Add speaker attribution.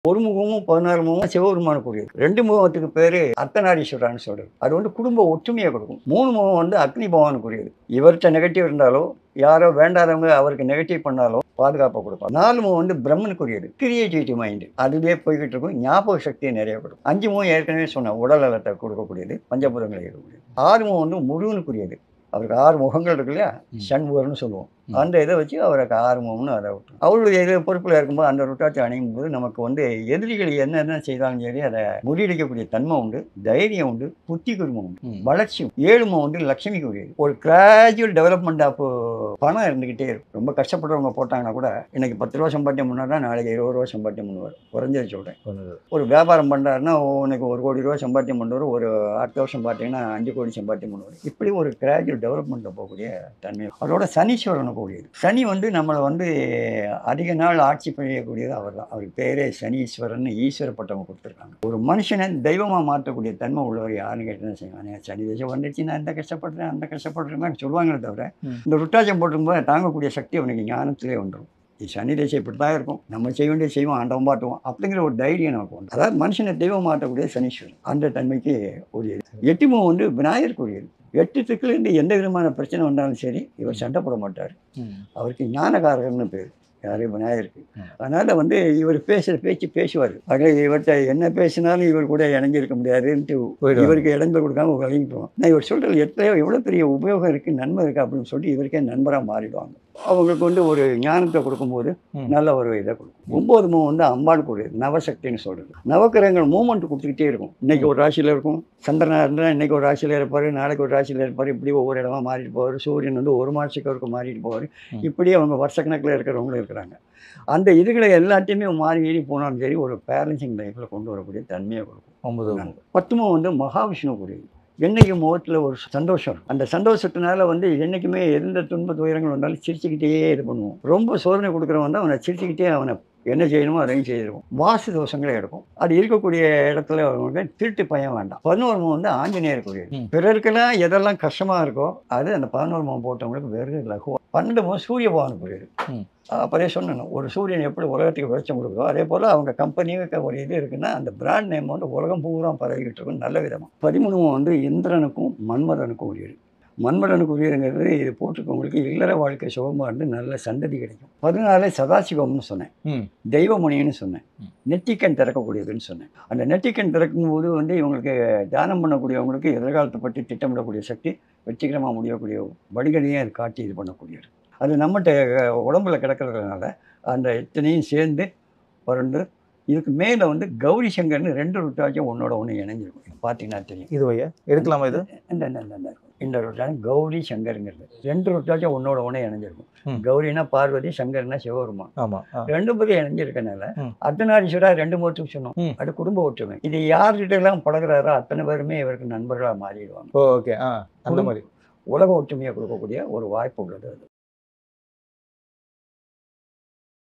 Speaker 1: ஒரு முகமும் 16 முகமும் சிவபெருமானுக்குரியது. 2 முகத்துக்கு பேரு அர்த்தநாரீஸ்வரர்ன்னு சொல்றது. அது வந்து குடும்ப ஒற்றுமையை கொடுக்கும். 3 முகம் வந்து அக்னி பகவானுக்குரியது. இவர்ட்ட நெகட்டிவ் இருந்தாலோ, யாரோ வேண்டாதவங்க அவருக்கு நெகட்டிவ் பண்ணாலோ பாதுகாப்ப குடுப்பார். 4 முகம் வந்து பிரம்மனுக்குரியது. Creativity mind. அதுவே போய்க்கிட்டு இருக்கும். ஞாபக சக்திய நிறைய கொடுக்கும். 5 முகம் ஏற்கனவே சொன்னேன். உடல் நலத்த கொடுக்கக்கூடியது. பஞ்சபூதங்களை இருக்கக்கூடியது. 6 முகம் வந்து முருகனுக்குரியது. அவருக்கு 6 முகங்கள் இருக்கு இல்லையா? சண்முகர்ன்னு சொல்லுவோம். அந்த இத வச்சு அவருக்கு 6 முகம்னு அத விட்டுரும். அவருடைய இது பொறுப்புல இருக்கும்போது அந்த ருட்டாட்சி அணியும்போது நமக்கு வந்து எதிரிகள் என்னென்ன செய்தாலும் சரி, அத முறியடிக்கக்கூடிய தன்மை உண்டு. தைரியம் உண்டு. புத்தி கூர்மை உண்டு. வளர்ச்சி 7 முகம் வந்து லட்சுமிக்கு உரியது. ஒரு கிராஜுவல் டெவலப்மெண்ட் ஆஃப் பணம் இருந்துகிட்டே இருக்கும். ரொம்ப கஷ்டப்படுறவங்க போட்டாங்கன்னா கூட இன்னைக்கு ரூ. 10 சம்பாத்தியம் பண்ணாருன்னா நாளைக்கு ரூ. 20 சம்பாத்தியம் பண்ணுவார். குறைஞ்சது சொல்றேன். ஒரு வியாபாரம் பண்றாருன்னா இன்னைக்கு ரூ. 1 கோடி சம்பாத்தியம் பண்ணுவார். ஒரு அடுத்த வருஷம் பார்த்தீங்கன்னா 5 கோடி சம்பாத்தியம் பண்ணுவார். இப்படி ஒரு கிராஜுவல் டெவலப்மெண்ட்ல போகக்கூடிய தன்மை. அதோட சனீஸ்வரனுக்கு கூடியது. சனி வந்து நம்மளை வந்து அதிக நாள் ஆட்சி செய்யக்கூடியது அவர் தான். அவருக்கு பேரே சனீஸ்வரன் ஈஸ்வர பட்டம் கொடுத்துருக்காங்க. ஒரு மனுஷனை தெய்வமா மாற்றக்கூடிய தன்மை உள்ளவர் யாருன்னு கேட்டு செய்வாங்க. சனி தேசம் வந்துச்சு, நான் இந்த கஷ்டப்படுறேன் அந்த கஷ்டப்படுறேன் சொல்லுவாங்களே தவிர இந்த ருட்டாச்சம் போட்டும்போது தாங்கக்கூடிய சக்தி அவனுக்கு ஞானத்திலே வந்துடும். சனி தேசம் இப்படி தான் இருக்கும், நம்ம செய்ய வேண்டிய செய்வோம், ஆண்டவன் பாட்டுவோம் அப்படிங்கிற ஒரு தைரியம் நமக்கு உண்டு. அதாவது மனுஷனை தெய்வம் மாற்றக்கூடிய சனீஸ்வரன் அந்த தன்மைக்கு உரியது. 8 முகம் வந்து விநாயகருக்கு உரியது. 8 திக்குலேருந்து எந்த விதமான பிரச்சனை வந்தாலும் சரி இவர் சண்டை போட மாட்டார். அவருக்கு ஞானகாரகர்னு பேர். யாரு? விநாயகருக்கு. அதனால வந்து இவர் பேசுகிற பேச்சு பேசுவார். ஆக இவர்கிட்ட என்ன பேசினாலும் இவர் கூட இணைஞ்சிருக்க முடியாதுன்ட்டு இவருக்கு இடங்கள் கொடுக்காம விளங்கி போவோம். நான் இவர் சொல்கிறது எவ்வளோ பெரிய உபயோகம் இருக்குது, நன்மை இருக்குது அப்படின்னு சொல்லிட்டு இவருக்கே நண்பராக மாறிடுவாங்க. அவங்களுக்கு வந்து ஒரு ஞானத்தை கொடுக்கும்போது நல்ல ஒரு இதை கொடுக்கும். 9 முகம் வந்து அம்பாள் கூடியது. நவசக்தின்னு சொல்கிறது. நவக்கிரகங்கள் மூமெண்ட் கொடுத்துக்கிட்டே இருக்கும். இன்னைக்கு ஒரு ராசியில் இருக்கும். சந்திரனாக இருந்தால் இன்னைக்கு ஒரு ராசியில் இருப்பார், நாளைக்கு ஒரு ராசியில் இருப்பார். இப்படி ஒவ்வொரு இடமா மாறிட்டு போவார். சூரியன் வந்து ஒரு மாதத்துக்கு ஒருக்க மாறிட்டு போவார். இப்படி அவங்க வருஷக்கணக்கில் இருக்கிறவங்களும் இருக்கிறாங்க. அந்த இதுகளை எல்லாத்தையுமே மாறி ஏறி போனாலும் சரி ஒரு பேலன்சிங் லைஃப்பில் கொண்டு வரக்கூடிய தன்மையை கொடுக்கும். 10 முகம் வந்து மகாவிஷ்ணு கூடியது. என்னைக்கு முகத்தில் ஒரு சந்தோஷம். அந்த சந்தோஷத்தினால வந்து என்றைக்குமே எந்த துன்ப துயரங்கள் வந்தாலும் சிரிச்சுக்கிட்டே இது பண்ணுவோம். ரொம்ப சோதனை கொடுக்குறவன் வந்து அவனை சிரிச்சுக்கிட்டே அவனை என்ன செய்யணுமோ அதையும் செய்திருக்கும். வாசு தோஷங்களே எடுக்கும். அது இருக்கக்கூடிய இடத்துல அவங்களுக்கு திருட்டு பயம் வேண்டாம். 11 முகம் வந்து ஆஞ்சநேயருக்குரியது. பிறருக்கெல்லாம் எதெல்லாம் கஷ்டமாக இருக்கோ அது அந்த 11 முகம் போட்டவங்களுக்கு வெறும் லகுவா. 12 முகம் சூரிய பகவானுக்குரியது. அப்போதே சொன்னேன், ஒரு சூரியன் எப்படி உலகத்துக்கு வெளிச்சம் கொடுக்குதோ அதே போல் அவங்க கம்பெனிக்கு ஒரு இது இருக்குன்னா அந்த பிராண்ட் நேம் வந்து உலகம் பூரா பரவிக்கிட்டு இருக்கும் நல்ல விதமாக. 13 வந்து இந்திரனுக்கும் மன்மதனுக்கும் உரியது. மன்மதனுக்கு உரியதுங்கிறது இது போட்டிருக்கவங்களுக்கு இல்லற வாழ்க்கை சுகமாக இருந்து நல்ல சந்ததி கிடைக்கும். 14 சதாசிவம்னு சொன்னேன். தெய்வமணின்னு சொன்னேன். நெற்றிக்கண் திறக்கக்கூடியதுன்னு சொன்னேன். அந்த நெற்றிக்கண் திறக்கும் போது வந்து இவங்களுக்கு தியானம் பண்ணக்கூடியவங்களுக்கு எதிர்காலத்தை பற்றி திட்டமிடக்கூடிய சக்தி, வெற்றிகரமாக முடியக்கூடிய வழிகளையும் அது காட்டி இது பண்ணக்கூடியது. அது நம்மகிட்ட உடம்புல கிடக்கிறதுனால அந்த இத்தனையும் சேர்ந்து வறண்டு இதுக்கு மேலே வந்து கௌரி சங்கர்னு 2 ருட்டாச்சும் ஒன்னோட ஒன்று இணைஞ்சிருக்கும். பார்த்தீங்கன்னா தெரியும்.
Speaker 2: இது வையா எடுக்கலாமா? இது
Speaker 1: இந்த ருட்டாச்சும் கௌரி சங்கருங்கிறது 2 ருட்டாச்சும் ஒன்னோட ஒன்று இணைஞ்சிருக்கும். கௌரினா பார்வதி, சங்கர்னா சிவபெருமான்.
Speaker 2: ஆமாம்.
Speaker 1: 2 பேரும் இணைஞ்சிருக்கனால அர்த்தநாரீஸ்வரா 2 மூர்த்தி சொன்னோம். அது குடும்ப ஒற்றுமை. இது யார்கிட்ட எல்லாம் பழகிறாரோ அத்தனை பேருமே இவருக்கு நண்பர்களாக மாறிடுவாங்க.
Speaker 2: ஓகே. அந்த மாதிரி
Speaker 1: உலக ஒற்றுமையை கொடுக்கக்கூடிய ஒரு வாய்ப்பு உள்ளது அது.